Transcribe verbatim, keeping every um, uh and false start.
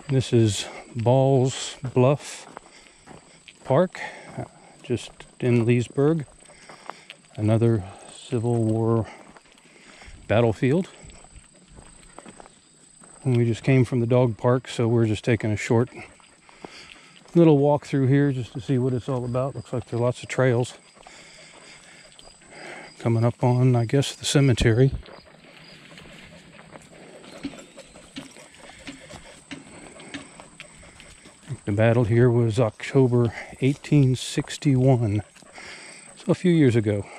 This is Balls Bluff Park, just in Leesburg. Another Civil War battlefield. And we just came from the dog park, so we're just taking a short little walk through here just to see what it's all about. Looks like there are lots of trails coming up on, I guess, the cemetery. The battle here was October eighteen sixty-one, so a few years ago.